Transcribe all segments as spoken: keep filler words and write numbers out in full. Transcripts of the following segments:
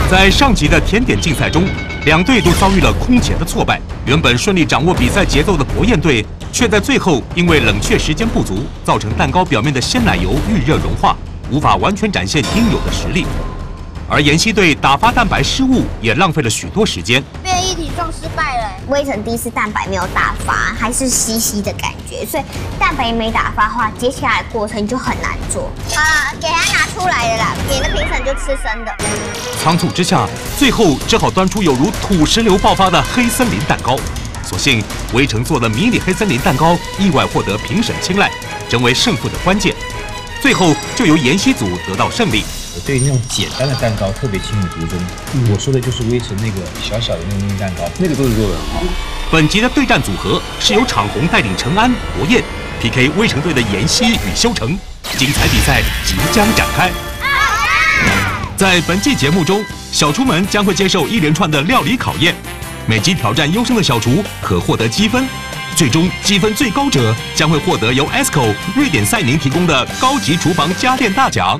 在上集的甜点竞赛中，两队都遭遇了空前的挫败。原本顺利掌握比赛节奏的博彦队，却在最后因为冷却时间不足，造成蛋糕表面的鲜奶油遇热融化，无法完全展现应有的实力。而妍希队打发蛋白失误，也浪费了许多时间。 变异体撞失败了。微成第一次蛋白没有打发，还是稀稀的感觉，所以蛋白没打发的话，接下来过程就很难做。啊，给他拿出来了啦，免得评审就吃生的。 仓促之下，最后只好端出有如土石流爆发的黑森林蛋糕。所幸微成做的迷你黑森林蛋糕意外获得评审青睐，成为胜负的关键。最后就由妍希组得到胜利。 我对那种简单的蛋糕特别情有独钟。嗯、我说的就是微成那个小小的那个迷你蛋糕，那个都是做的很好。 本集的对战组合是由场红带领陈安、博彦 P K 微成队的妍希与修成，精彩比赛即将展开。在本季节目中，小厨们将会接受一连串的料理考验，每集挑战优胜的小厨可获得积分。最终积分最高者将会获得由 E S C O 瑞典赛宁提供的高级厨房家电大奖。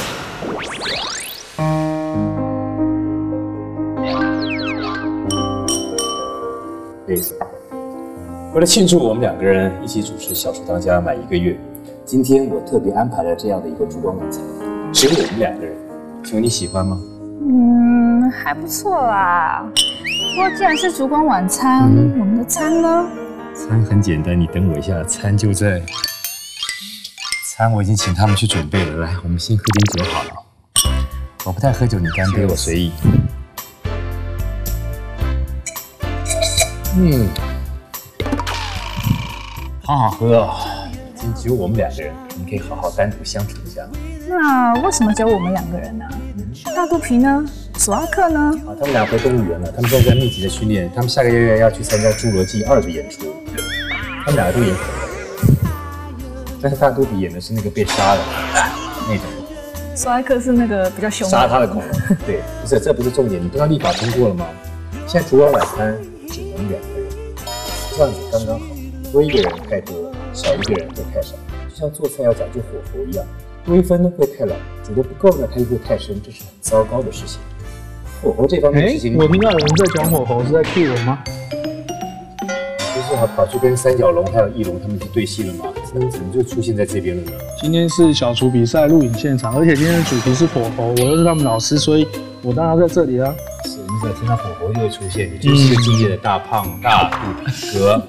为了庆祝我们两个人一起主持《小厨当家》满一个月，今天我特别安排了这样的一个烛光晚餐，只有我们两个人。请问你喜欢吗？ 嗯，还不错啦。不过既然是烛光晚餐，嗯、我们的餐呢？ 餐很简单，你等我一下，餐就在。餐我已经请他们去准备了，来，我们先喝点酒好了。我不太喝酒，你干杯，我随意。嗯，好好喝哦。今天只有我们两个人，我们可以好好单独相处一下。 那为什么只有我们两个人呢？大肚皮呢？索阿克呢？ 啊，他们俩回动物园了，他们现在在密集的训练，他们下个月要去参加《侏罗纪二》的演出。他们两个都演恐龙，但是大肚皮演的是那个被杀的那种。 索阿克是那个比较凶的。 杀他的恐龙。对，不是，这不是重点。你不知道立法通过了吗？现在烛光晚餐只能两个人，这样子刚刚好。多一个人太多，少一个人会太少。就像做菜要讲究火候一样，多一分呢会太老，煮得不够呢它又会太深，这是很糟糕的事情。火候这方面的事情， 我听到有人在讲火候，是在 cue 我吗？ 不是还跑去跟三角龙还有翼龙他们去对戏了吗？那你怎么就出现在这边了呢？ 今天是小厨比赛录影现场，而且今天的主题是火候，我又是他们老师，所以我当然要在这里啊。 是，你只要听到火候就会出现，你就是个敬业的大胖大肚皮哥。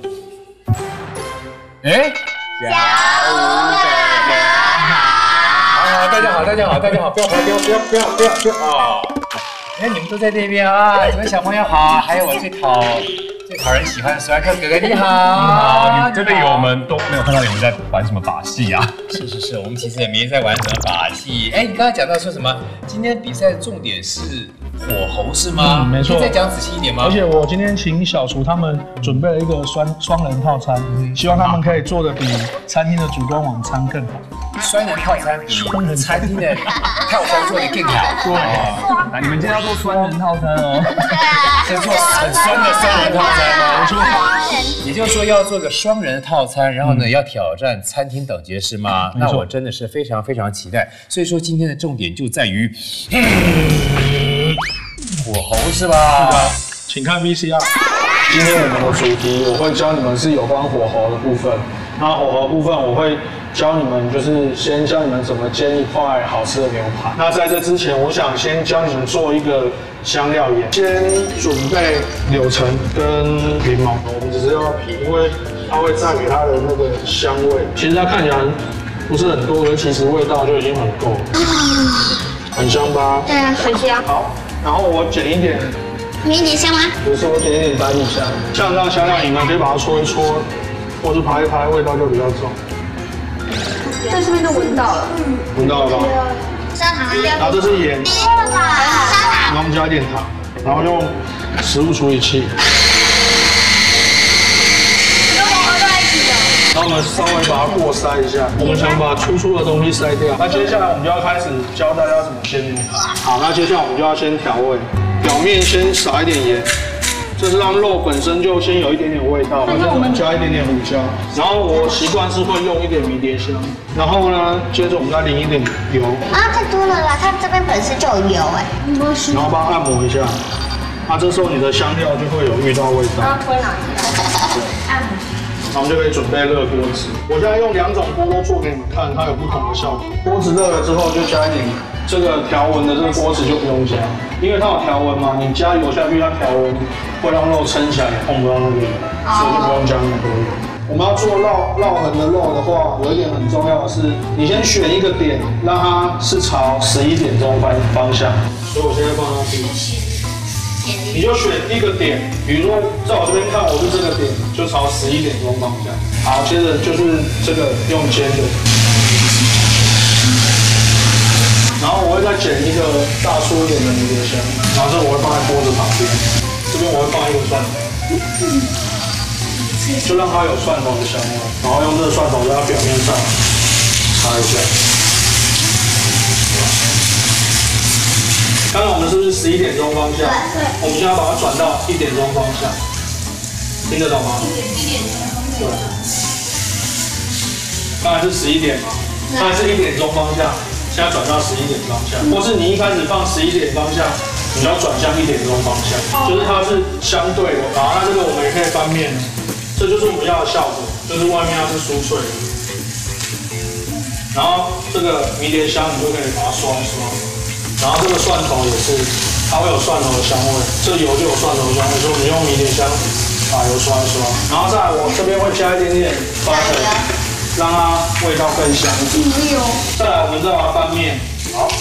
哎，小吴哥哥好，大家好，大家好，大家好，不要跑，不要不要不要不要不要啊！你看你们都在这边啊，你们小朋友好，还有我最讨最讨人喜欢的索亚克哥哥，你好，你好，你真的以为我们都没有看到你们在玩什么把戏啊？ 是是是，我们其实也没在玩什么把戏。哎，你刚才讲到说什么？今天比赛的重点是火候是吗？ 嗯，没错。 可以再讲仔细一点吗？ 而且我今天请小厨他们准备了一个双双人套餐，嗯、希望他们可以做的比餐厅的烛光晚餐更好。 双人套餐比餐厅的套餐做的更好。 对， 那你们今天要做双人套餐哦。 是做很酸的双人套餐吗？没错。也就是说要做个双人套餐，然后呢、嗯、要挑战餐厅等级是吗？那我真的是非常非常期待。所以说今天的重点就在于。嗯火候是吧？ 是的，请看 V C R。今天我们的主题我会教你们是有关火候的部分。那火候部分我会教你们，就是先教你们怎么煎一块好吃的牛排。那在这之前，我想先教你们做一个香料盐。先准备柳橙跟柠檬，我们只是要皮，因为它会带给它的那个香味。其实它看起来不是很多，可是其实味道就已经很够了。很香吧？ 对啊，很香。 好，然后我剪一点， 你一点香吗？ 比如说我剪一点白米香，像这样香料你们可以把它搓一搓，或是拍一拍，味道就比较重。 在这边都闻到了， 闻到了吧？ 砂糖， 然后这是盐， 砂糖， 然后我们加一点糖，然后用食物处理器。然后我们稍微把它过筛一下，我们想把粗粗的东西筛掉。那接下来我们就要开始教大家怎么煎牛排。好，那接下来我们就要先调味，表面先撒一点盐， 这是让肉本身就先有一点点味道，然后我们加一点点胡椒，然后我习惯是会用一点迷迭香，然后呢，接着我们再淋一点油。 啊，太多了啦！它这边本身就有油哎。 然后帮它按摩一下，啊，这时候你的香料就会有遇到味道。 啊，推哪一下？对，按摩。 我们就可以准备热锅子。我现在用两种锅都做给你们看，它有不同的效果。锅子热了之后，就加一点这个条纹的这个锅子就不用加，因为它有条纹嘛，你加油下去，它条纹会让肉撑起来，也碰不到那个油，所以就不用加那么多油。我们要做烙烙痕的肉的话，有一点很重要的是，你先选一个点，让它是朝十一点钟方方向。所以我现在放它低。你就选一个点，比如说在我这边看，我是这个点，就朝十一点钟方向。好，接着就是这个用煎的，然后我会再剪一个大粗一点的迷迭香，然后这我会放在锅子旁边，这边我会放一个蒜头，就让它有蒜头的香味，然后用这个蒜头在它表面上擦一下。刚刚我们是不是十一点钟方向？对。我们现在把它转到一点钟方向，听得懂吗？一点钟方向。对。刚才是十一点嘛，刚才是一点钟方向，现在转到十一点方向，或是你一开始放十一点方向，你要转向一点钟方向，就是它是相对的。好，那这个我们也可以翻面，这就是我们要的效果，就是外面要是酥脆的。然后这个迷迭香你就可以把它刷一刷。然后这个蒜头也是，它会有蒜头的香味，这油就有蒜头的香味，所以我们用迷迭香把油刷一刷。然后再来我这边会加一点点花粉，让它味道更香一点。再来我们再把它翻面，好。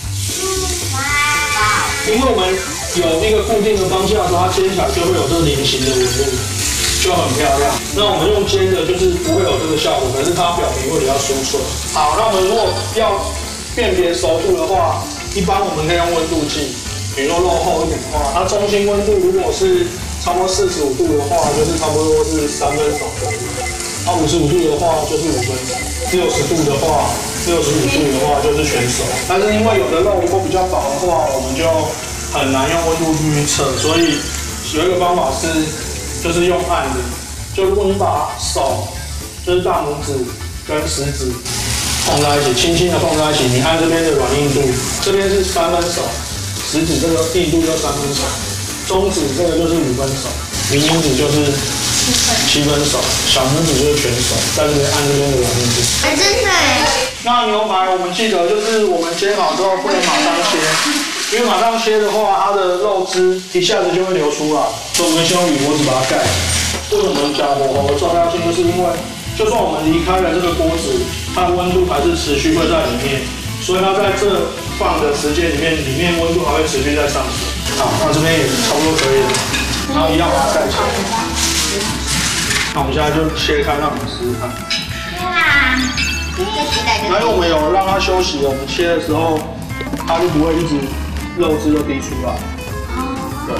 因为我们有一个固定的方向的时候，它煎起来就会有这菱形的纹路，就很漂亮。那我们用煎的就是不会有这个效果，可是它表皮会比较酥脆。好，那我们如果要辨别熟度的话，一般我们可以用温度计，比如说肉厚一点的话，它中心温度如果是差不多四十五度的话，就是差不多是三分熟；它五十五度的话就是五分熟；六十度的话，六十五度的话就是全熟。但是因为有的肉如果比较薄的话，我们就很难用温度计去测，所以有一个方法是，就是用按的，就如果你把手，就是大拇指跟食指碰在一起，轻轻的碰在一起，你看这边的软硬度，这边是三分熟，食指这个硬度就三分熟，中指这个就是五分熟，明拇指就是七分熟，小拇指就是全熟，在这边按这边的软硬度。 哎，真的哎。 那牛排我们记得就是我们煎好之后不能马上切，因为马上切的话，它的肉汁一下子就会流出来，所以我们先用铝箔纸把它盖。为什么讲火候的重要性？就是因为就算我们离开了这个锅子，它的温度还是持续会在里面，所以它在这放的时间里面，里面温度还会持续在上升。好，那这边也差不多可以了，然后一样把它盖起来。那我们现在就切开，让你们试试看。 哇， 那因为我们有让它休息了，我们切的时候，它就不会一直肉汁就滴出来。对。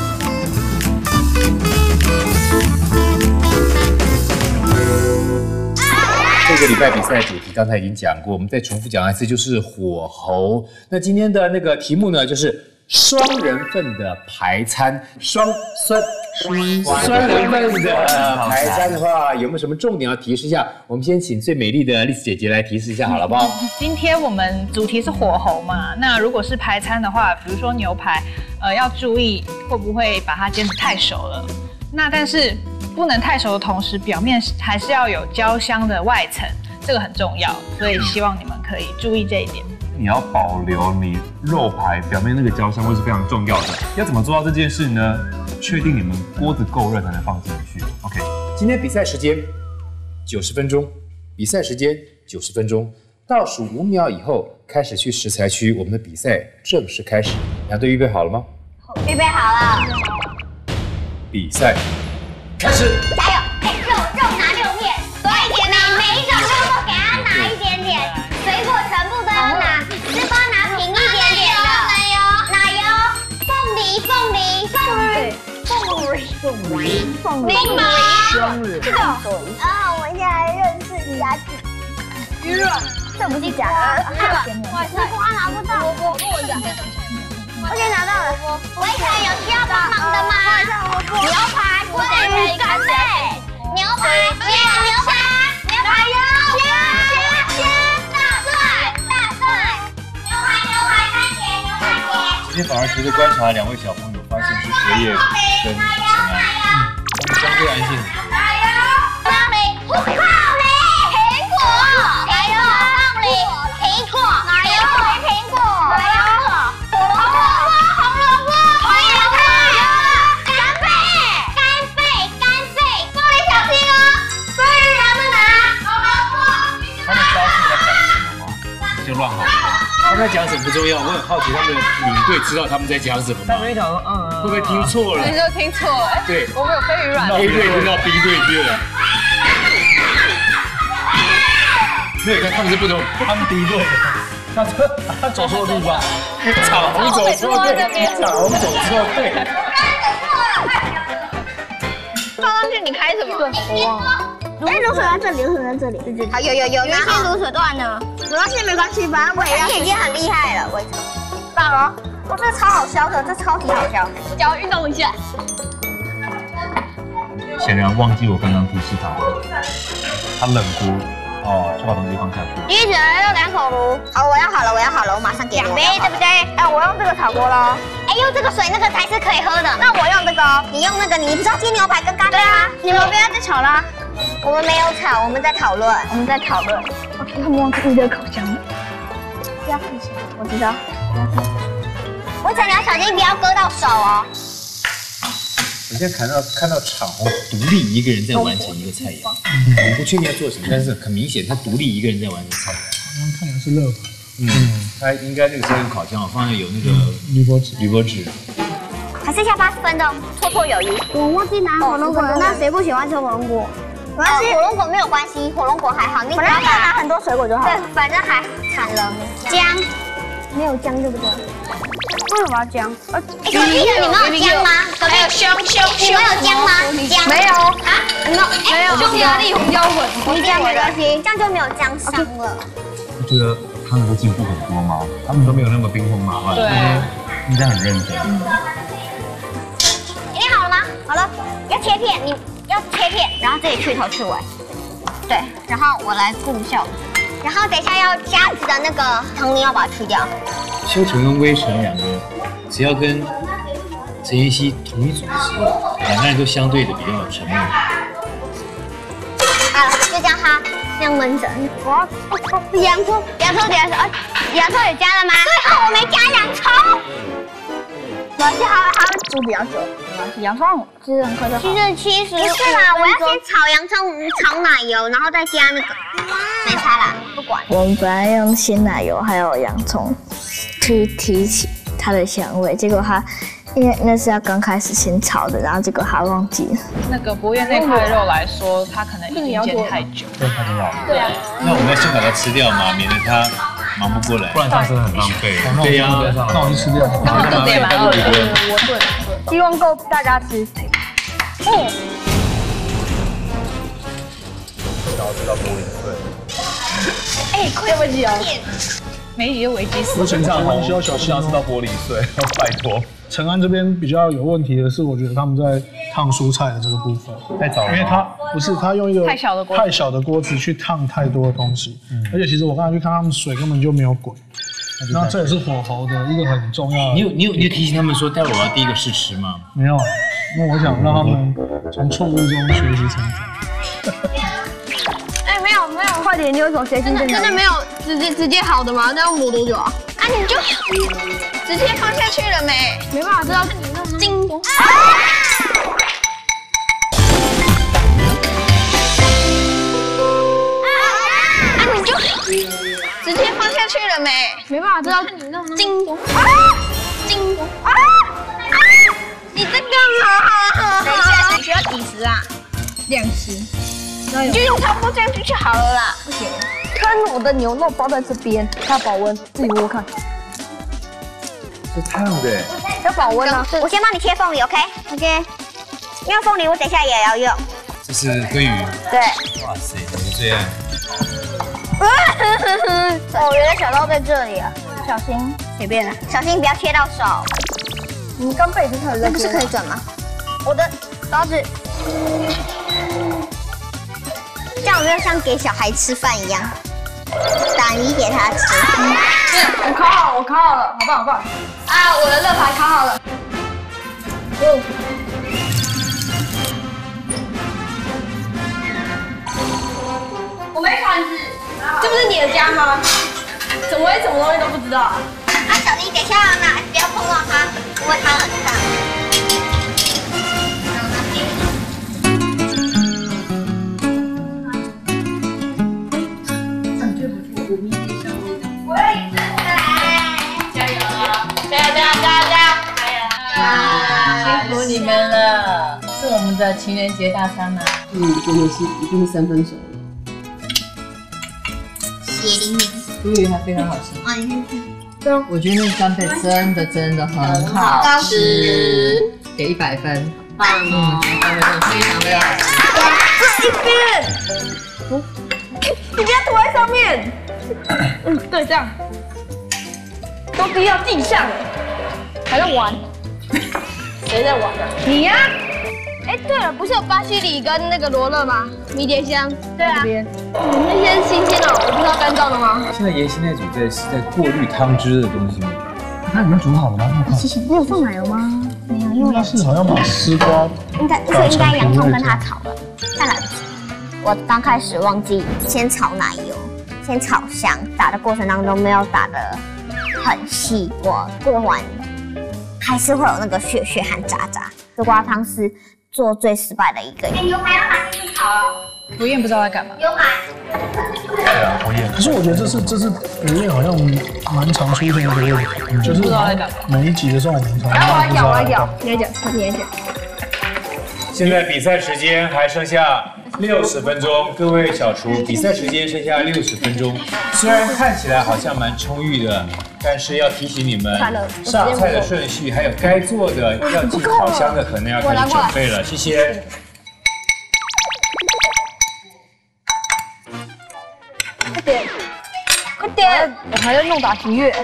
这个礼拜比赛主题刚才已经讲过，我们再重复讲一次，就是火候。那今天的那个题目呢，就是双人份的排餐，双酸双人份的排餐的话，有没有什么重点要提示一下？我们先请最美丽的丽丝姐姐来提示一下，好了，好不好？ 今天我们主题是火候嘛，那如果是排餐的话，比如说牛排，呃，要注意会不会把它煎得太熟了。那但是不能太熟的同时，表面还是要有焦香的外层，这个很重要，所以希望你们可以注意这一点。 你要保留你肉排表面那个焦香味是非常重要的。要怎么做到这件事呢？确定你们锅子够热才能放进去。OK， 今天比赛时间九十分钟，比赛时间九十分钟，倒数五秒以后开始去食材区，我们的比赛正式开始。两队预备好了吗？ 预备好了。 比赛开始， 加油！哎，肉肉拿六片，多一点呢。每一种肉都给它拿一点点，水果全部都要拿，丝瓜拿平一点点的。奶油，奶油，凤梨，凤梨，凤梨，凤梨，凤梨，凤梨，柠檬，这个。啊，我们现在认识一下。鱼软，这不是假的。丝瓜拿不到。我我我讲。 我已经拿到了。围城有需要帮忙的吗？牛排、鲑鱼、干贝、牛排、牛排、牛排、牛排哟，虾虾虾、大蒜、大蒜、牛排、牛排、番茄、牛番茄。 今天反而觉得观察两位小朋友，发现是荷叶跟陈安，他们相对安静。 放里，放里，苹果，还有放里，苹果，奶油回苹果，奶油，红萝卜，红萝卜，红萝卜，干贝，干贝，干贝，放里小心哦，所有人们拿红萝卜。 他们知道自己在讲什么吗？就乱吼。他们在讲什么不重要，我很好奇他们领队知道他们在讲什么吗？ 他们想说，嗯， 会不会听错了？ 你就听错了，哎， 对， 我们有飞鱼软。 A 队听到 B 队去了。没有，看他们是不同， 他们敌对的，他他走错地方， 彩虹走错队，彩虹走错队。 放上去你开什么？我忘了。 哎，卤水在这里，卤水在这里。对对，好，有有有，有一些卤水断了。没关系，没关系，反正我也已经很厉害了，围城。棒哦！哇，这超好笑的，这超级好笑。脚运动一下。 显然忘记我刚刚提示他，他冷锅哦，就把东西放下去。 一人要两口炉。好，我要好了，我要好了，我马上给你。两杯，对不对？哎，我用这个炒锅喽。哎，用这个水那个才是可以喝的。那我用这个哦，你用那个，你不是要煎牛排跟干贝啊？你们不要再吵啦。我们没有吵，我们在讨论，我们在讨论。OK， 他们忘记热烤箱了。不要看手，我知道。围城你要小心，不要割到手哦。 我现在看到看到场红独立一个人在完成一个菜肴，我们不确定要做什么，但是很明显他独立一个人在完成菜肴。 刚刚看起来是热烤， 嗯，他应该那个是用烤箱，放在有那个铝箔纸， 铝箔纸。 还剩下八十分钟，绰绰有余。我忘记拿火龙果了，那谁不喜欢吃火龙果？没关系，火龙果没有关系，火龙果还好，你只要拿很多水果就好。对，反正还产了姜，没有姜对不对？为什么要姜？哎，我记得你们有姜吗？还有香香香，你们有姜吗？姜没有啊？没有，没有。匈牙利红椒粉，没姜没关系，这样就没有姜伤了。 我觉得他们都进步很多吗？他们都没有那么兵荒马乱， 对， 应该很认真。 一定好了吗？好了，要切片，你要切片，然后这里去头去尾。对，然后我来顾效。然后等一下要虾子的那个藤泥要把它去掉。 修成跟威成两个，只要跟陈妍希同一组的时候，两个人都相对的比较沉默。 好了，就这样哈，这样焖着。我要洋葱，洋葱等下说，啊，洋葱也加了吗？最后我没加洋葱。没关系，还还要煮比较久。没关系，洋葱其实很可惜。其实其实不是啦，我要先炒洋葱，炒奶油，然后再加那个，没差啦，不管。 我们本来用鲜奶油还有洋葱去提起它的香味，结果它因为那是要刚开始先炒的，然后结果他忘记了。 那个博彦那块肉来说，它可能已经煎太久。 对，太久了。 对啊。 那我们要先把它吃掉嘛，免得它忙不过来。 不然这样真的很浪费。 对呀， 那我就吃掉。 刚好肚子也蛮饿的。我对， 希望够大家吃。 嗯。 然后吃到玻璃碎。 哎，快不起哦！ 每一集都危机死。 我陈长红需要小不心想要吃到玻璃碎，拜托。 陈安这边比较有问题的是，我觉得他们在烫蔬菜的这个部分太早了， 因为他不是他用一个太小的锅太小的锅子去烫太多的东西，而且其实我刚才去看他们水根本就没有滚，那这也是火候的一个很重要的。 你有你有你有提醒他们说，待会我要第一个试吃吗？ 没有，因为我想让他们从错误中学习成长。 哎，没有没有， 快点，你有一种学习真的真的没有直接直接好的吗？那要磨多久啊？啊，你就直接放下去了没？没办法，这要叮咚。啊！啊，你就直接放下去了没？没办法，这要叮咚。啊！叮咚。啊！啊！你在干嘛？等一下，你需要几时啊？两十。你就用差不多这样就去好了啦。不行。 看我的牛肉包在这边，它保温，自己摸看。 是烫的， 要保温啊！ 我先帮你切凤梨 ，OK？ OK。因为凤梨我等一下也要用。 这是鲑鱼。 对。 哇塞，我的最爱。 哦，原来小刀在这里啊！小心， 随便了，小心不要切到手。 你们刚背不是很热？ 那个是可以转吗？我的刀子，这样有没有像给小孩吃饭一样？打泥给他吃。 我烤好了，我烤好了，好棒好棒！啊，我的乐牌烤好了。哦。我没铲子，这不是你的家吗？怎么会什么东西都不知道啊？ 啊，小弟，等一下拿，不要碰到它，因为它很烫。 辛苦你们了，是我们的情人节大餐啊！ 嗯，真的是一定是三分熟了。 血淋淋， 鲈鱼还非常好吃。 啊，你看对啊，我觉得那个干贝真的真的很好吃，给一百分。棒哦，干贝真的非常非常好吃。 这一边，你不要涂在上面。嗯，对，这样。都滴到地上了，还在玩。谁在玩啊？你呀、啊！哎，对了，不是有巴西里跟那个罗勒吗？迷迭香。对啊。嗯，那些新鲜的，我不知道干燥的吗？ 现在妍希那组在是在过滤汤汁的东西吗？ 它已经煮好了吗？ 其实没有放奶油吗？没有，因为它是好像把丝瓜， 应该所以应该洋葱跟它炒的。再来，我刚开始忘记先炒奶油，先炒香，打的过程当中没有打的很细，我过完还是会有那个血血和渣渣。丝瓜汤是做最失败的一个。牛排要拿进去炒哦。 不燕不知道在干嘛。 牛排。 对啊，火焰。 可是我觉得这是这是火焰好像蛮常出现的一个问题，就是每一集的时候我们常常我来讲，我来不知道讲，你来讲，你来讲。 现在比赛时间还剩下六十分钟，各位小厨，比赛时间剩下六十分钟。虽然看起来好像蛮充裕的，但是要提醒你们，上菜的顺序还有该做的要进烤箱的，可能要开始准备了。谢谢。 快点，快点！我还在弄打击乐。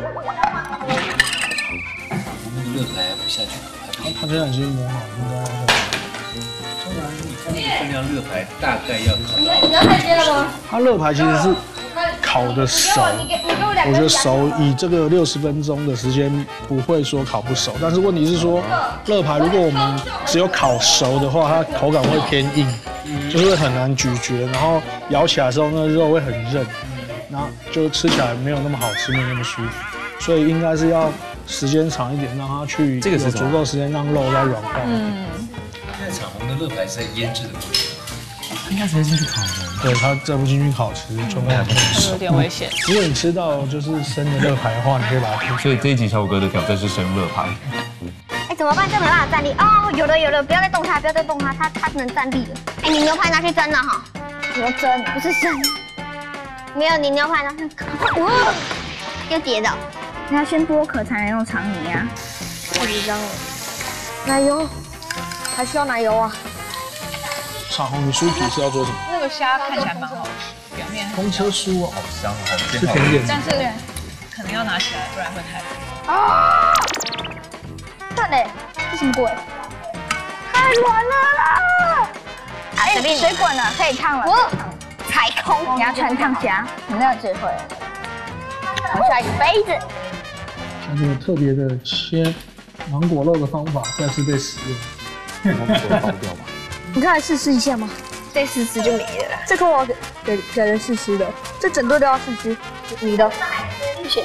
我们的乐牌不下去， 他现在已经磨好，应该要。 通常你看那个分量，乐牌大概要烤。 你你要太尖了吗？ 它乐牌其实是烤的熟，我觉得熟以这个六十分钟的时间不会说烤不熟，但是问题是说乐牌如果我们只有烤熟的话，它口感会偏硬，就是会很难咀嚼，然后咬起来的时候那个肉会很韧，然后就吃起来没有那么好吃，没有那么舒服，所以应该是要时间长一点，让它去有足够时间让肉再软化。嗯， 现在彩虹的乐牌是在腌制的过程。 应该直接进去烤的。 对，它再不进去烤，其实就会很有点危险。 如果你吃到就是生的乐牌的话，你可以把它剔。 所以这一集小五哥的挑战是生乐牌。 哎，怎么办？这没办法站立哦，有了有了，不要再动它，不要再动它，它它能站立了。哎，你牛排拿去蒸了哈？ 什么蒸？ 不是生，没有你牛排拿去烤，哇，又跌倒。 你要先剥壳才能用肠泥啊。太紧张了。奶油，还需要奶油啊。 彩虹，你酥皮是要做什么？ 那个虾看起来蛮好吃，表面风车酥哦， 好香，好是甜点。 但是可能要拿起来，不然会太软。 啊！蛋嘞，这什么鬼？太软了啦！哎，水滚了，可以烫了。 我踩空， 你要穿烫虾，很有智慧。 我需要一个杯子。 那这个特别的切芒果肉的方法再次被使用，芒果会爆掉吧？ 你看来试吃一下吗？ 再试吃就没了。 这个我给给给人试吃的，这整队都要试吃。你的，谢谢。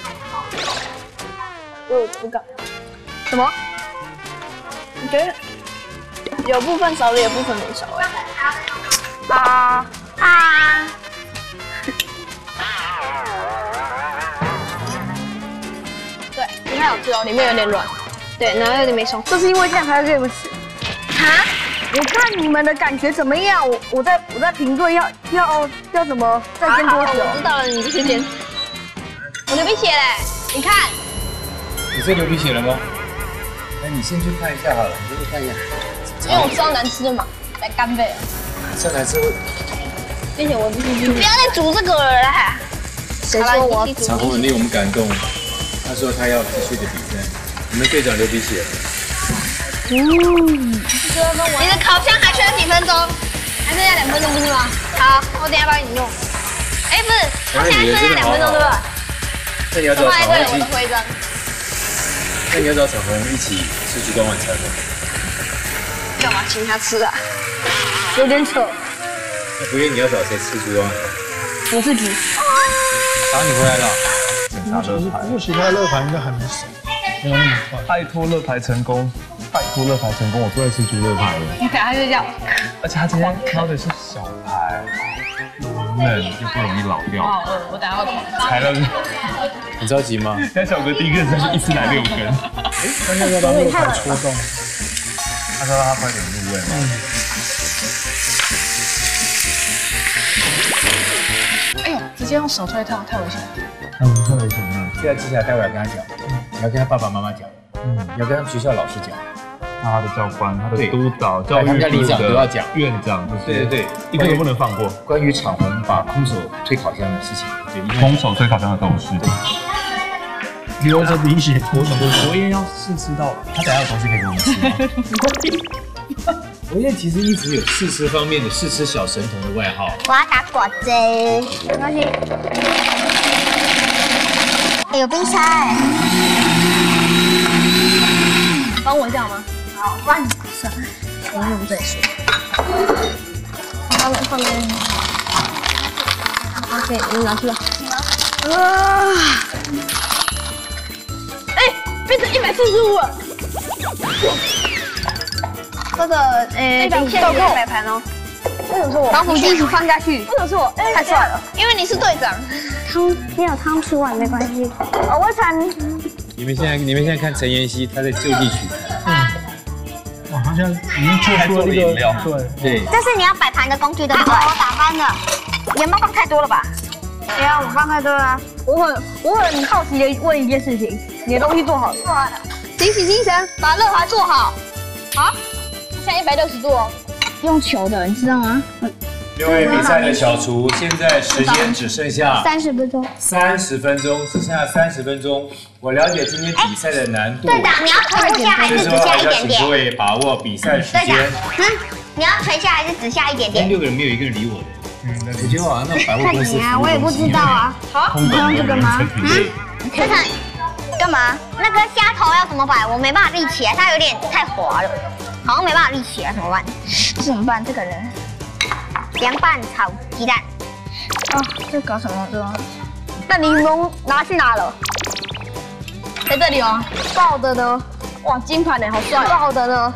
我不敢。什么？你觉得有部分熟了，有部分没熟哎。啊啊！对，不太好吃哦，里面有点软。对，然后有点没熟。就是因为这样才会给你们吃。啊？我看你们的感觉怎么样？我我在我在评论要要要怎么再煎多久？我知道了，你就先煎。我流鼻血嘞，你看。 你在流鼻血了吗？那你先去看一下好了，你先去看一下。 因为我知道难吃的嘛，来干贝了。 这难吃。 并且我不不要再煮这个了啦。谁说我要煮？ 彩虹很令我们感动， 他说他要继续的比赛，你们队长流鼻血了。 嗯，你的烤箱还缺几分钟？还剩下两分钟不是吗？好，我等下帮你弄。哎，不是，它现在剩下两分钟对吧？ 那你要找彩虹一起， 徽章。 那你要找彩虹一起吃烛光晚餐吗？ 干嘛请他吃啊？有点扯。 那不愿你要找谁吃烛光？ 我自己。 好，你回来了。 检查乐牌， 不过其他乐牌应该还没熟，没有那么快。 拜托乐牌成功，拜托乐牌成功，我最爱吃猪乐牌了。 你等下睡觉。 而且他今天挑的是小牌，嫩又不容易老掉。 好饿，我等下要狂吃。 才了， 很着急吗？ 但小哥第一个真是一次来六根。 哎，那要不要把乐牌戳动？ 他说让他快点入味嘛。 哎呦，直接用手推烫，太危险了。 那我们特别什么？ 现在接下来待会儿要跟他讲，你要跟他爸爸妈妈讲，嗯，要跟他们学校老师讲， 那他的教官、他的督导、教育他们家里长都要讲， 院长这些， 对对对， 一个都不能放过。 关于场红把空手推烤箱的事情，对， 空手推烤箱的斗士， 流着鼻血脱手。 国燕要试吃到，他等下有东西可以给我们吃吗？ 国燕其实一直有试吃方面的试吃小神童的外号。 我要打果汁，没关系。哎，有冰沙哎， 帮我一下吗？ 好，万算了，我用再说。 放放边。OK， 你拿去吧。啊！哎，变成一百四十五了。这个呃，冰线有摆盘哦。为什么是我？把火机一起放下去。为什么是我？太帅了！因为你是队长。 汤没有汤吃完没关系。哦，我惨。 你们现在你们现在看陈妍希，她在就地取材。 哇，他现在已经做出了一个对对。 这是你要摆盘的工具对不对？我打翻了。盐巴放太多了吧？对啊，我放太多了。 我很我很好奇的问一件事情，你的东西做好了？做好了。提起精神，把乐牌做好。好，现在一百六十度哦。用球的，你知道吗？ 六位比赛的小厨，现在时间只剩下三十分钟。 三十分钟，只剩下三十分钟。我了解今天比赛的难度。 队长，你要垂下还是只下一点点？ 请各位把握比赛时间。队长， 嗯，你要垂下还是只下一点点？ 六个人没有一个人理我的。嗯，我觉得好像那百货公司。 啊，我也不知道啊。好，你用这个吗？嗯，队长，干嘛？那个虾头要怎么摆？我没办法立起来，它有点太滑了，好像没办法立起来，怎么办？怎么办？这个人。凉拌炒鸡蛋。 啊，这搞什么？这那柠檬拿去哪了？在这里哦。爆的呢？哇，金牌的好帅。爆的呢？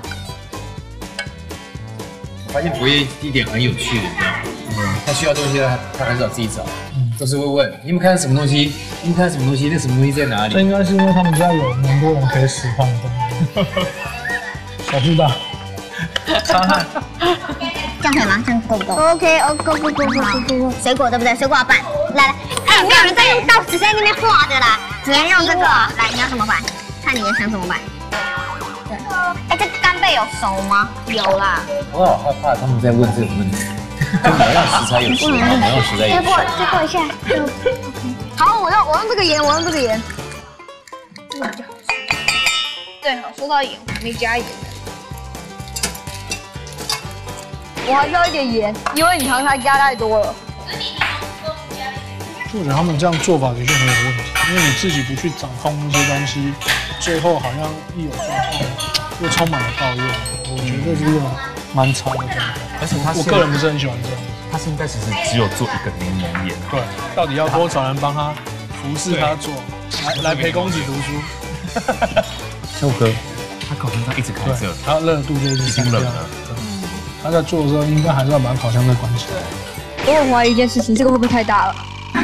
我发现博彦一点很有趣的，你知道吗？嗯，他需要东西他他很少自己找，都是会问你们看什么东西，你们看什么东西，那什么东西在哪里？ 这应该是因为他们家有蛮多人可以使唤的东西。小巨大。 擦汗。 这样可以吗？这样够不够 ？OK， 哦，够够够够够够。水果对不对？水果要拌。来来，哎，没有人在用刀子在那边画的啦，只能用这个。来，你要怎么拌？看你的想怎么拌。对。哎，这干贝有熟吗？有啦。 我好害怕他们在问这个问题，就某样食材有熟吗？某样食材有熟。 再过，再过一下。 好，我用我用这个盐，我用这个盐。这个比较好吃。对，好，说到盐，没加盐。我还需要一点盐，因为你糖才加太多了。 我觉得他们这样做法的确没有问题，因为你自己不去掌控那些东西，最后好像一有状况又充满了抱怨。我觉得这是一个蛮差的状态。 而且他我个人不是很喜欢这样。 他现在其实只有做一个柠檬盐。 对，到底要多少人帮他服侍他做，来来陪公子读书。 秋哥， 他烤箱它一直开着， 他热度就一直上升。他在做的时候，应该还是要把烤箱再关起来。 我很怀疑一件事情，这个会不会太大了？我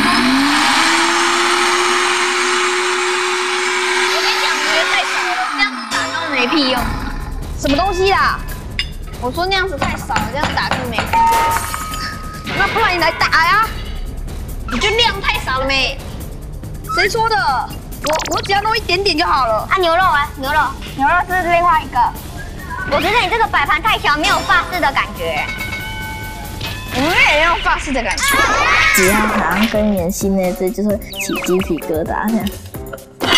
跟你讲，我觉得太少了，这样子打根本没屁用。什么东西啦？我说那样子太少了，这样打根本没屁用。那不然你来打呀？你就量太少了没？谁说的？我我只要弄一点点就好了。 啊，牛肉啊，牛肉，牛肉是另外一个。我觉得你这个摆盘太小，没有法式的感觉。 我们也要法式的感觉。 只要好像跟妍希那只，就会起鸡皮疙瘩这样。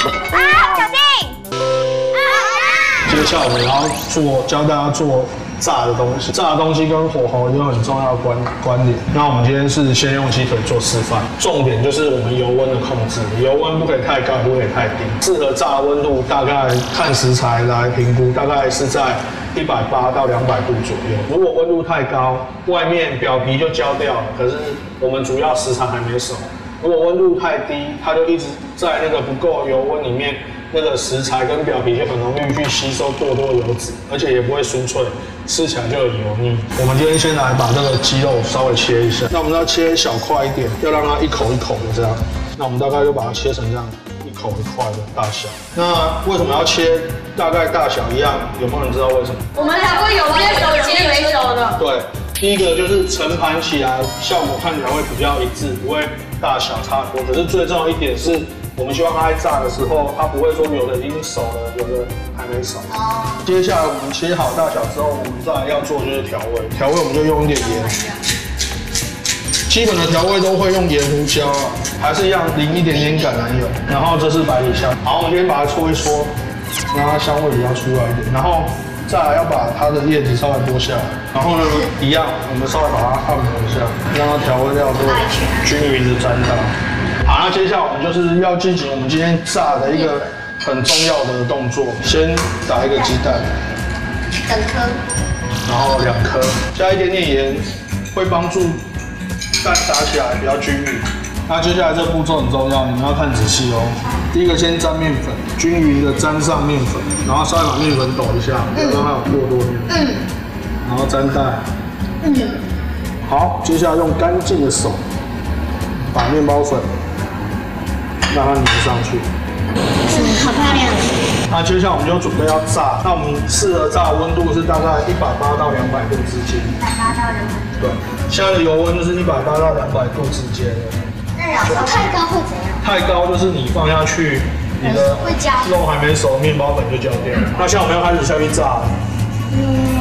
啊，小心！ 接下来我们要做教大家做炸的东西，炸的东西跟火候有很重要的关关联。那我们今天是先用鸡腿做示范，重点就是我们油温的控制，油温不可以太高，也不可以太低，适合炸的温度大概看食材来评估，大概是在一百八到两百度左右。如果温度太高，外面表皮就焦掉了，可是我们主要食材还没熟。如果温度太低，它就一直在那个不够油温里面。那个食材跟表皮就很容易去吸收过多油脂，而且也不会酥脆，吃起来就很油腻。我们今天先来把这个鸡肉稍微切一下，那我们要切小块一点，要让它一口一口的这样。那我们大概就把它切成这样一口一块的大小。那为什么要切大概大小一样？有没有人知道为什么？ 我们才会有些熟，有些没熟的。 对，第一个就是盛盘起来效果看起来会比较一致，不会大小差很多。可是最重要一点是。我们希望它在炸的时候，它不会说有的已经熟了，有的还没熟。哦。接下来我们切好大小之后，我们再来要做就是调味。调味我们就用一点盐，基本的调味都会用盐胡椒，还是一样淋一点点橄榄油。然后这是百里香。好，我们先把它搓一搓，让它香味比较出来一点。然后再来要把它的叶子稍微剥下来。然后呢，一样，我们稍微把它按摩一下，让它调味料都均匀的沾到。好，那接下来我们就是要进行我们今天炸的一个很重要的动作，先打一个鸡蛋， 整颗， 然后两颗，加一点点盐，会帮助蛋打起来比较均匀。那接下来这步骤很重要，你们要看仔细哦。第一个先沾面粉，均匀的沾上面粉，然后稍微把面粉抖一下，不要让它有过多面。嗯。然后沾蛋。嗯。好，接下来用干净的手把面包粉。让它粘上去， 嗯，好漂亮。 那接下来我们就准备要炸，那我们适合炸的温度是大概一百八到两百度之间。 一百八到两百。 对，现在的油温就是一百八到两百度之间的。 那老师太高会怎样？ 太高就是你放下去，你的肉还没熟，面包粉就焦掉了。那现在我们要开始下去炸了。嗯。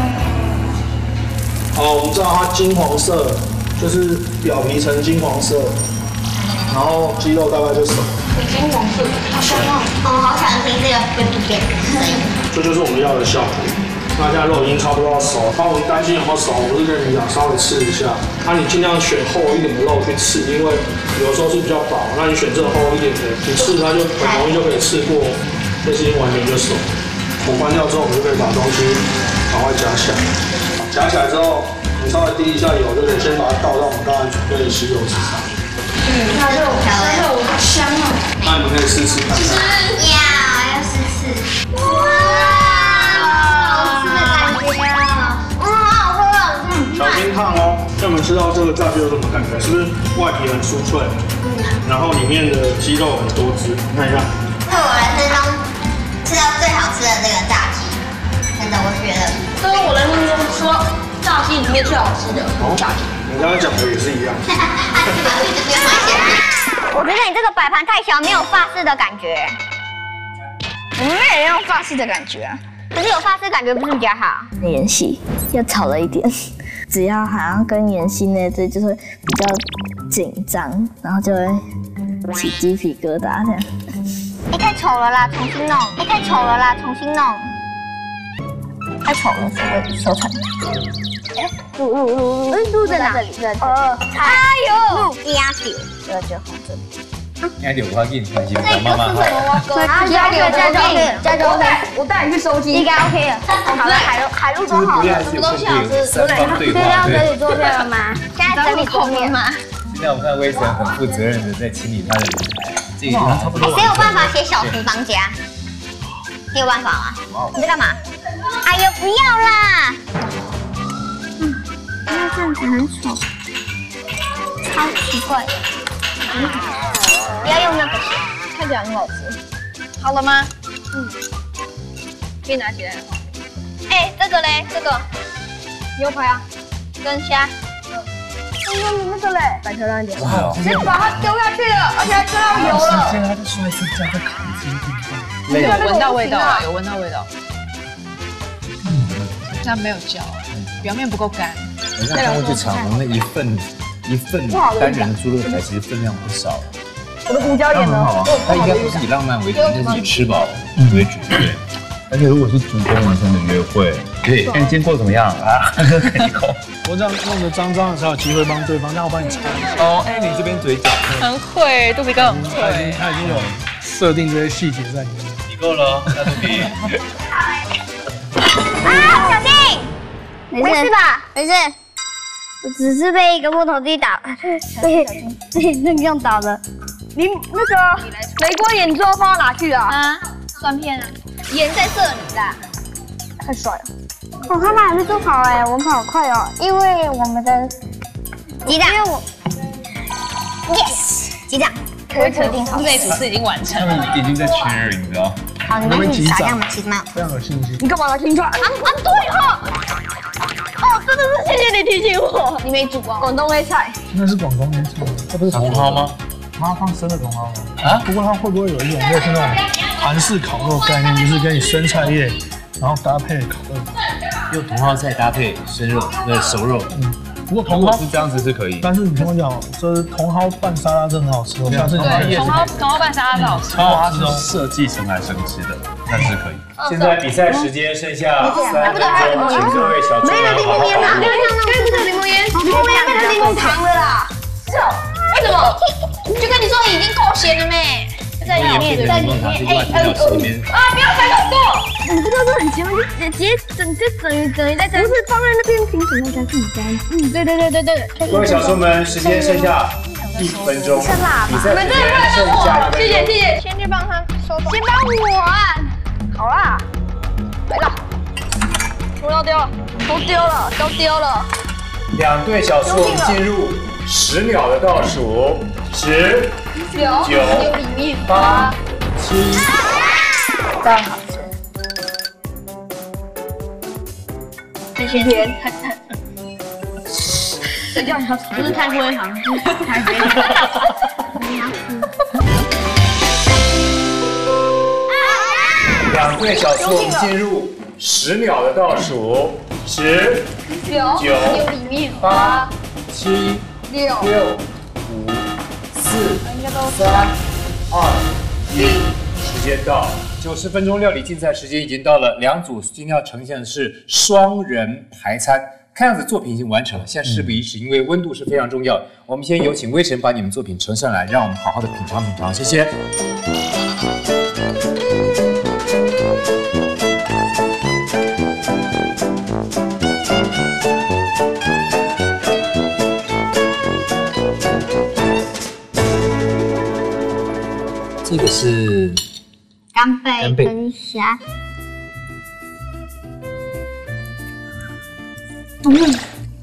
好，我们知道它金黄色，就是表皮呈金黄色。然后鸡肉大概就熟了。 金黄色，好香哦！哦，好想听这个变不变的声音。 这就是我们要的效果。那现在肉已经差不多要熟，那我们担心有没有熟，我是跟你讲稍微吃一下。那你尽量选厚一点的肉去吃，因为有时候是比较薄，那你选这个厚一点的，你吃它就很容易就可以吃过，这是已经完全就熟。火关掉之后，我们就可以把东西赶快夹起来。夹起来之后，你稍微滴一下油，就可以先把它倒到我们刚才准备的吸油纸上。 嗯，它肉调味，好香哦。 那你们可以试试看。 吃，要要试试。哇，好吃的感觉啊！哇，好喝哦。嗯， 小心烫哦。那我们吃到这个炸鸡有什么感觉？是不是外皮很酥脆？嗯。然后里面的鸡肉很多汁，看一下。 是我人生中吃到最好吃的这个炸鸡，真的，我觉得。 这是我人生中吃到炸鸡里面最好吃的炸鸡。 你刚刚讲的也是一样。 我觉得你这个摆盘太小，没有法式的感觉。 我们也要法式的感觉啊， 可是有法式感觉不是比较好？ 演戏又吵了一点，只要好像跟演戏那对就会比较紧张，然后就会起鸡皮疙瘩这样。 哎，太丑了啦，重新弄！哎，太丑了啦，重新弄！太丑了，是会收成。哎，录录录录，录在哪里？哦，哎呦，录鸭柳，这个就放这里。 鸭柳我给你分析，妈妈好。 鸭柳加交配，加交配， 我带你去收金， 应该 OK 了。好了，海陆海陆多好，什么东西好吃？ 三方对话。 这要整理桌面了吗？现在整理桌面吗？ 现在我看威神很负责任的在清理他的舞台，这个差不多。 谁有办法写小厨房家？你有办法吗？你在干嘛？哎呦，不要啦！嗯，不要这样子，很丑，超奇怪的。嗯，不要用那个， 看起来很好吃。好了吗？嗯，可以拿起来了。 哎，这个嘞，这个牛排啊， 跟虾。 哎呦，你那个嘞，摆漂亮一点。哇，先把它丢下去了，而且还沾到油了。 现在他就说一次加在烤鸡地方。 有闻到味道啊，有闻到味道。那没有焦，表面不够干。 我上次去尝，那一份一份单人猪肉排其实分量不少。 我的胡椒盐呢？ 它应该不是以浪漫为主，应该是以吃饱为主，对不对？ 而且如果是主攻完成的约会， 对， 哎，你今天过得怎么样啊？一口。 我这样弄得脏脏的才有机会帮对方，那我帮你擦一下。 哦，哎，你这边嘴角很会，肚皮哥很他已经会。 他已经有设定这些细节在里面。 你够了，那肚皮。 啊，小心！没事吧？没事，我只是被一个木头地打，被被那个样打的。 你那个玫瑰眼罩放到哪去啊？ 啊，蒜片啊， 盐在这里啦。太帅了！ 哦，他们还没做好哎，我们跑快哦，因为我们的鸡蛋，因为我 yes 鸡蛋，可以确定好， 这一组是已经完成他了。 们已经在确认，你知道？ 好，你们去撒这样吧，其实蛮有。 非常有信心。 你干嘛拿青串？啊啊对哈！哦，真的是谢谢你提醒我。你没煮啊？广东味菜。 那是广东没错，它不是茼蒿吗？ 它放生的茼蒿吗？啊？不过它会不会有一种类似那种韩式烤肉概念，就是给你生菜叶，然后搭配烤肉， 用茼蒿菜搭配生肉，那熟肉。 嗯。不过茼蒿如果是这样子是可以， 但是你听我讲，这是茼蒿拌沙拉真的很好吃，我下次你可以对，茼蒿茼蒿拌沙拉是好吃。 超好吃哦，设计成来生吃的，那是可以。 现在比赛时间剩下三分钟，请各位小猪们好好把握。 不是柠檬烟，柠檬烟变成柠檬糖了啦。是哦，为什么？就跟你说已经够咸了没？在里面，在里面，哎哎啊！不要塞很多。 你知道这很奇怪，就直接整就等于等于在这，不是放在那边，凭什么才是你家？嗯，对对对对对。 各位小猪们，时间剩下一分钟，比赛时间剩下一分钟。 谢谢谢谢，先去帮他收走，先帮我啊。好啦，来了，全部都丢了，都丢了，都丢了。 两队小猪，我们进入十秒的倒数，十、九、 里面八、七。 这样好吃。很咸甜，很很。这叫你不是太灰糖，是太灰糖。 两队小猪，我们进入十秒的倒数，十、九、 里面八、七、 六、 六、五、四、三、二、一，时间到。九十分钟料理竞赛时间已经到了，两组今天要呈现的是双人排餐。看样子作品已经完成了，现在事不宜迟，因为温度是非常重要的。我们先有请微臣把你们作品呈上来，让我们好好的品尝品尝，谢谢。这个是干贝干贝跟虾。 嗯，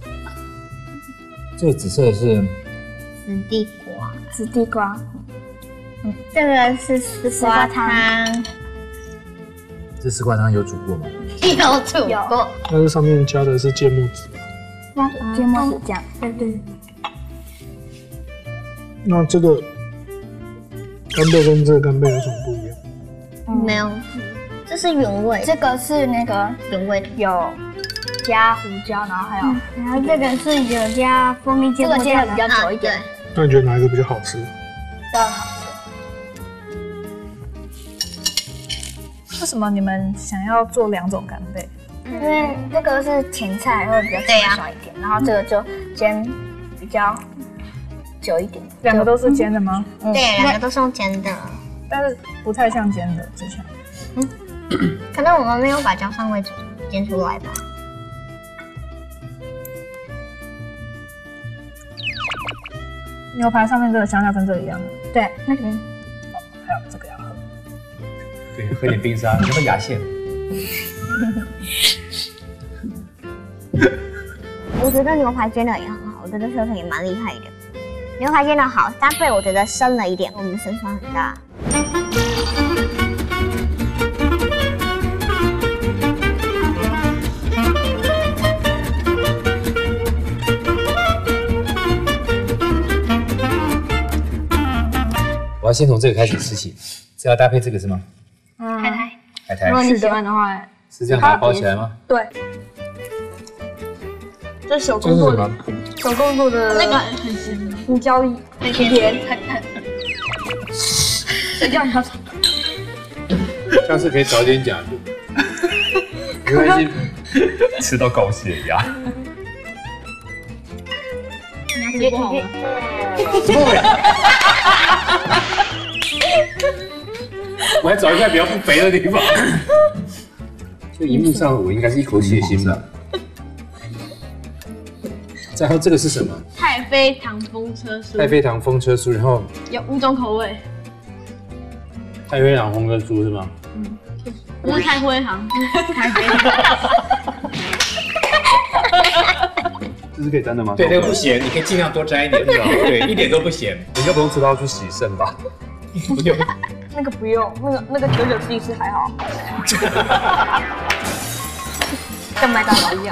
这个紫色的是紫地瓜， 紫地瓜。 嗯，这个是丝瓜汤， 这丝瓜汤有煮过吗？ 有煮过。 但是上面加的是芥末籽。 那芥末籽酱， 对对。 那这个干贝跟这个干贝有什么不一样？ 没有，这是原味， 这个是那个原味有加胡椒，然后还有， 然后这个是有加蜂蜜芥末酱， 这个煎的比较久一点。 那你觉得哪一个比较好吃？ 这样好吃。 为什么你们想要做两种干贝？ 因为这个是前菜，会比较清爽一点，然后这个就煎比较久一点。 两个都是煎的吗？ 对，两个都是用煎的， 但是不太像煎的之前。 嗯，可能我们没有把焦香味煎出来吧。 牛排上面这个香料跟这个一样的。 对，那个。 哦，还有这个要喝。 对，喝点冰沙，你喝牙线。 我觉得牛排煎的也很好，我觉得秀成也蛮厉害的。牛排煎的好，搭配我觉得生了一点，我们的胜算很大。 我要先从这个开始吃起，这要搭配这个是吗？ 嗯，海苔。 海苔。 如果你喜欢的话， 是这样把它包起来吗？ 对。这是手工做的，手工做的那个很咸，胡椒很甜，很很。 谁叫你要吵？ 下次可以早点讲，没关系， 吃到高血压。 直接好吗？ 怎么了？我还找一块比较不肥的地方。这荧幕上我应该是一口血腥吧。然后这个是什么？ 太妃糖风车酥。 太妃糖风车酥，然后有五种口味。 太妃糖风车酥是吗？ 嗯，不是太妃糖，太妃糖。 这是可以沾的吗？ 对，那个不咸，你可以尽量多沾一点。对，一点都不咸。 你应该不用吃到去洗肾吧？ 不用。 那个不用，那个那个九九吃一次还好。跟麦当劳一样。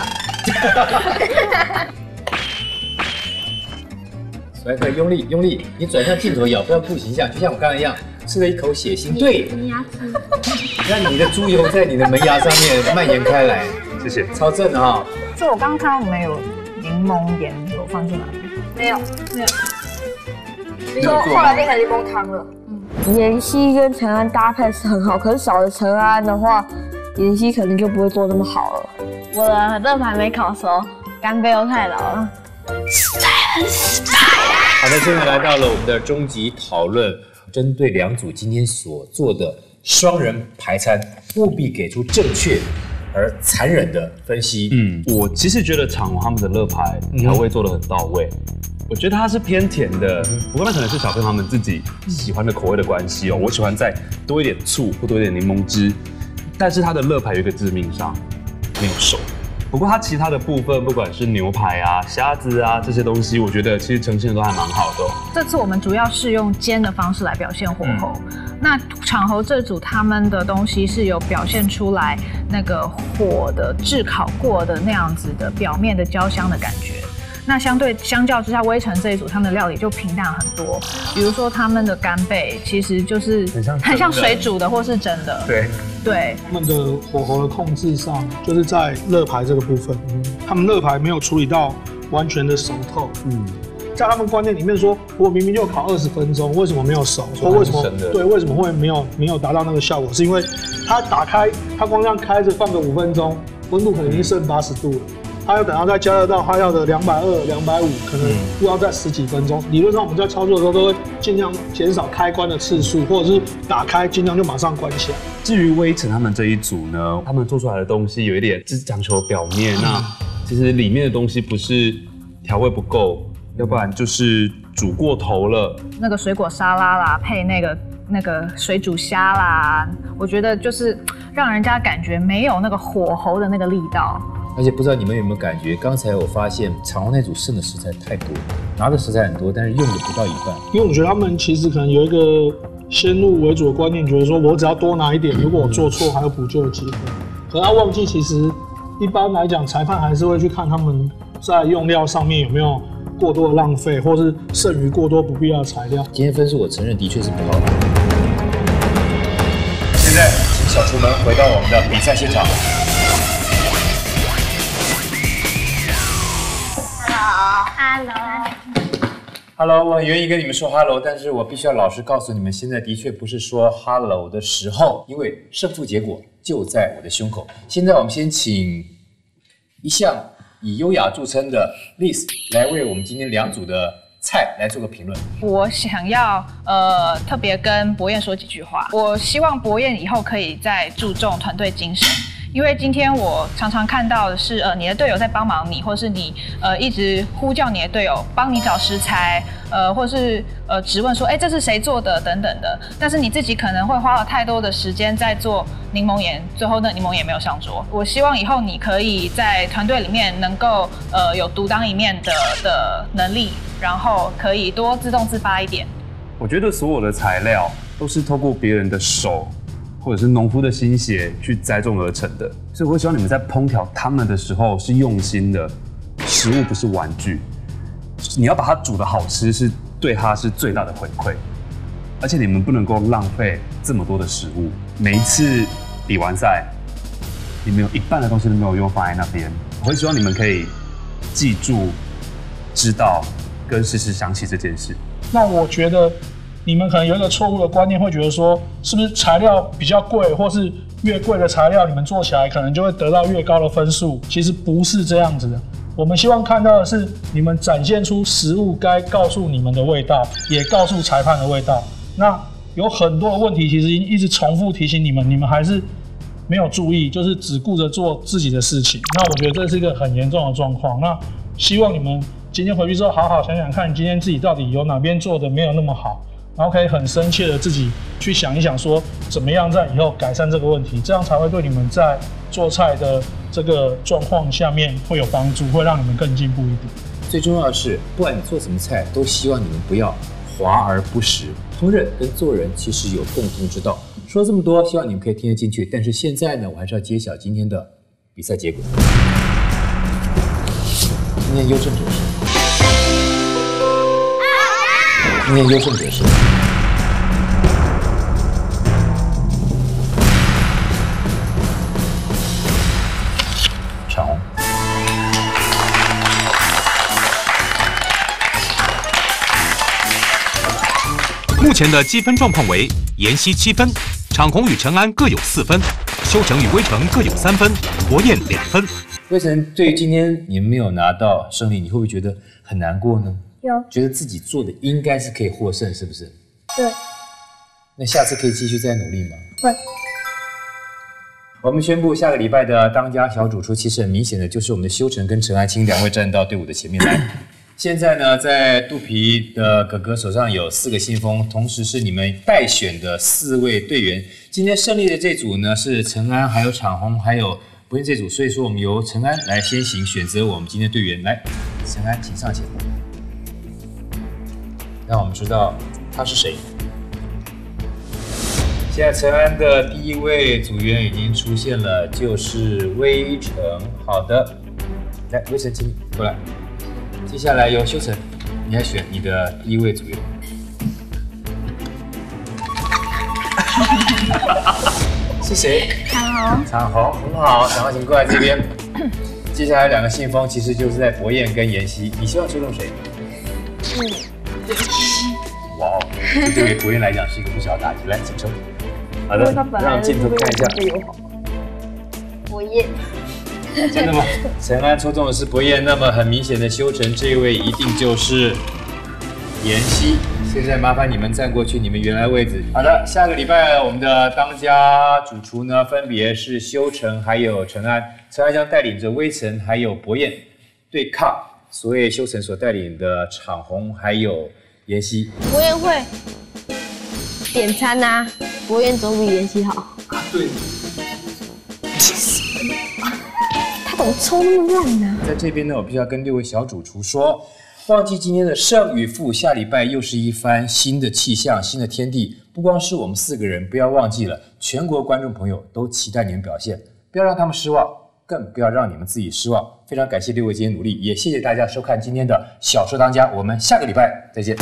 甩开，用力用力，你转向镜头咬，不要顾形象，就像我刚才一样，吃了一口血腥。对， 门牙齿。 让你的猪油在你的门牙上面蔓延开来。 谢谢， 超正的哈。 就我刚刚看到你们有柠檬盐，有放进来吗？ 没有，没有。你说后来变成柠檬汤了。 妍希跟陈安搭配是很好，可是少了陈安的话，妍希可能就不会做那么好了。 我的乐牌没烤熟，干贝又太老了，失败了，失败了。 好的，现在来到了我们的终极讨论，针对两组今天所做的双人排餐，务必给出正确而残忍的分析。 嗯，我其实觉得长虹他们的乐牌调味做得很到位。我觉得它是偏甜的，不过那可能是小朋友他们自己喜欢的口味的关系哦。我喜欢再多一点醋或多一点柠檬汁，但是它的乐牌有一个致命伤，没有熟。不过它其他的部分，不管是牛排啊、虾子啊这些东西，我觉得其实呈现的都还蛮好的、哦。 这次我们主要是用煎的方式来表现火候。嗯、那场猴这组他们的东西是有表现出来那个火的炙烤过的那样子的表面的焦香的感觉。那相对相较之下，威城这一组他们的料理就平淡很多。比如说他们的干贝，其实就是很像很像水煮的或是蒸的。 对对。 他们的火候的控制上，就是在乐牌这个部分，嗯、他们乐牌没有处理到完全的熟透。嗯，在他们观念里面说，我明明就烤二十分钟，为什么没有熟？或为什么对为什么会没有没有达到那个效果？是因为它打开，它光这样开着放个五分钟，温度可能已经剩八十度了。它要等到再加热到它要的两百二、两百五，可能又要再十几分钟。理论上我们在操作的时候都会尽量减少开关的次数，或者是打开尽量就马上关起来。 至于威城他们这一组呢，他们做出来的东西有一点只讲求表面，那其实里面的东西不是调味不够，要不然就是煮过头了。 那个水果沙拉啦，配那个那个水煮虾啦，我觉得就是让人家感觉没有那个火候的那个力道。 而且不知道你们有没有感觉，刚才我发现长虹那组剩的食材太多，拿的食材很多，但是用的不到一半。 因为我觉得他们其实可能有一个先入为主的观念，觉得说我只要多拿一点，如果我做错还有补救的机会。可他忘记，其实一般来讲，裁判还是会去看他们在用料上面有没有过多的浪费，或是剩余过多不必要的材料。 今天分数我承认的确是不好。现在请小厨们回到我们的比赛现场。Hello， 我很愿意跟你们说 Hello， 但是我必须要老实告诉你们，现在的确不是说 Hello 的时候，因为胜负结果就在我的胸口。现在我们先请一向以优雅著称的 Liz 来为我们今天两组的菜来做个评论。 我想要呃特别跟博彦说几句话，我希望博彦以后可以再注重团队精神。因为今天我常常看到的是，呃，你的队友在帮忙你，或是你呃一直呼叫你的队友帮你找食材，呃，或是呃质问说，哎，这是谁做的等等的。但是你自己可能会花了太多的时间在做柠檬盐，最后那柠檬盐没有上桌。我希望以后你可以在团队里面能够呃有独当一面的的能力，然后可以多自动自发一点。 我觉得所有的材料都是透过别人的手，或者是农夫的心血去栽种而成的，所以我希望你们在烹调它们的时候是用心的，食物不是玩具，你要把它煮得好吃，是对它是最大的回馈，而且你们不能够浪费这么多的食物。每一次比完赛，你们有一半的东西都没有用放在那边，我会希望你们可以记住、知道跟时时想起这件事。 那我觉得你们可能有一个错误的观念，会觉得说，是不是材料比较贵，或是越贵的材料，你们做起来可能就会得到越高的分数。其实不是这样子的。我们希望看到的是，你们展现出食物该告诉你们的味道，也告诉裁判的味道。那有很多的问题，其实一直重复提醒你们，你们还是没有注意，就是只顾着做自己的事情。那我觉得这是一个很严重的状况。那希望你们今天回去之后，好好想想看，今天自己到底有哪边做的没有那么好。然后可以很深切的自己去想一想，说怎么样在以后改善这个问题，这样才会对你们在做菜的这个状况下面会有帮助，会让你们更进步一点。 最重要的是，不管你做什么菜，都希望你们不要华而不实。烹饪跟做人其实有共通之道。说了这么多，希望你们可以听得进去。但是现在呢，我还是要揭晓今天的比赛结果。今天优胜者是。今天优胜者是长虹。 目前的积分状况为：妍希七分，长虹与陈安各有四分，修成与威成各有三分，博彦两分。 威成，对于今天你们没有拿到胜利，你会不会觉得很难过呢？ 有， 觉得自己做的应该是可以获胜，是不是？ 对。 那下次可以继续再努力吗？ 会。 我们宣布下个礼拜的当家小主厨，其实很明显的就是我们的修成跟陈安青两位站到队伍的前面来。现在呢，在肚皮的哥哥手上有四个信封，同时是你们待选的四位队员。今天胜利的这组呢是陈安，还有场红，还有博彦这组，所以说我们由陈安来先行选择我们今天的队员。来，陈安，请上前。让我们知道他是谁。现在陈安的第一位组员已经出现了，就是威成。好的，来，威成，请你过来。接下来由修成，你来选你的第一位组员。是谁？ 长虹。 长虹，很好，长虹，请过来这边。接下来两个信封其实就是在博彦跟妍希，你希望抽中谁？嗯。哇哦，这对于博彦来讲是一个不小的打击。来，请抽。好的，让镜头看一下。 博彦。 真的吗？陈安抽中的是博彦，那么很明显的修成这一位一定就是妍希。现在麻烦你们站过去你们原来位置。好的，下个礼拜我们的当家主厨呢，分别是修成还有陈安。陈安将带领着威成还有博彦对抗所谓修成所带领的场红还有妍希。 博彦会点餐啊，博彦总比妍希好。 对。 他怎么抽那么烂呢？ 在这边呢，我必须要跟六位小主厨说，忘记今天的胜与负，下礼拜又是一番新的气象、新的天地。不光是我们四个人，不要忘记了，全国观众朋友都期待你们表现，不要让他们失望，更不要让你们自己失望。非常感谢六位今天努力，也谢谢大家收看今天的小说当家，我们下个礼拜再见。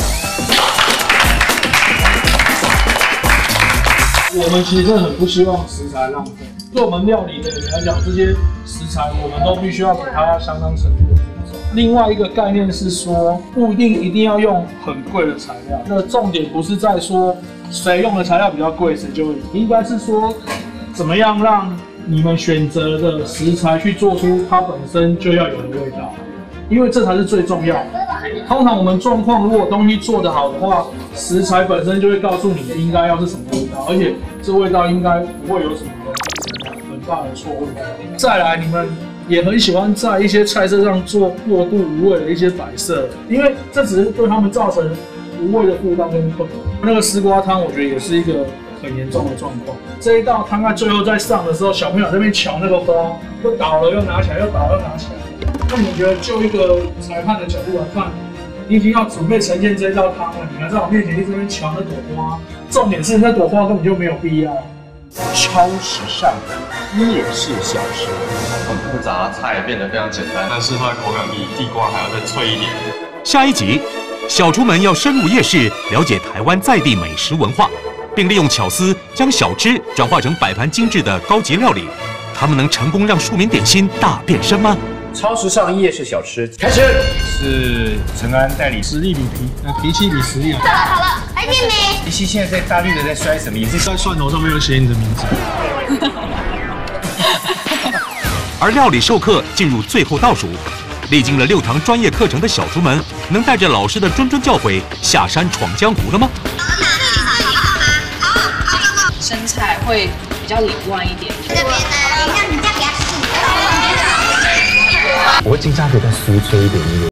我们其实真的很不希望食材浪费。对我们料理的人来讲，这些食材我们都必须要给它相当程度的尊重。另外一个概念是说，不一定一定要用很贵的材料。那重点不是在说谁用的材料比较贵，谁就赢，应该是说怎么样让你们选择的食材去做出它本身就要有的味道，因为这才是最重要的。通常我们状况，如果东西做得好的话，食材本身就会告诉你应该要是什么味道，而且这味道应该不会有什么很大的错误。再来，你们也很喜欢在一些菜色上做过度无谓的一些摆设，因为这只是对他们造成无谓的负担跟困扰。那个丝瓜汤，我觉得也是一个很严重的状况。这一道汤在最后在上的时候，小朋友在那边瞧那个花，又倒了又拿起来，又倒了又拿起来。那你觉得就一个裁判的角度来看，你已经要准备呈现这一道汤了，你还在我面前一直在那边瞧那朵花，重点是那朵花根本就没有必要。 超时尚的夜市小吃， 很复杂，菜变得非常简单，但是它的口感比地瓜还要再脆一点。 下一集，小厨们要深入夜市，了解台湾在地美食文化，并利用巧思将小吃转化成摆盘精致的高级料理。他们能成功让庶民点心大变身吗？ 超时尚夜市小吃开始，是陈安带领， 实力比脾，呃，脾气比实力好。 好了好了，哎。 再见没？ 依稀现在在大力的在摔什么？也是在蒜头上面有写你的名字。 而料理授课进入最后倒数，历经了六堂专业课程的小厨们，能带着老师的谆谆教诲下山闯江湖了吗？ 生菜会比较凌乱一点。 这边呢，让你再给它试。 我会尽量给它酥脆一点，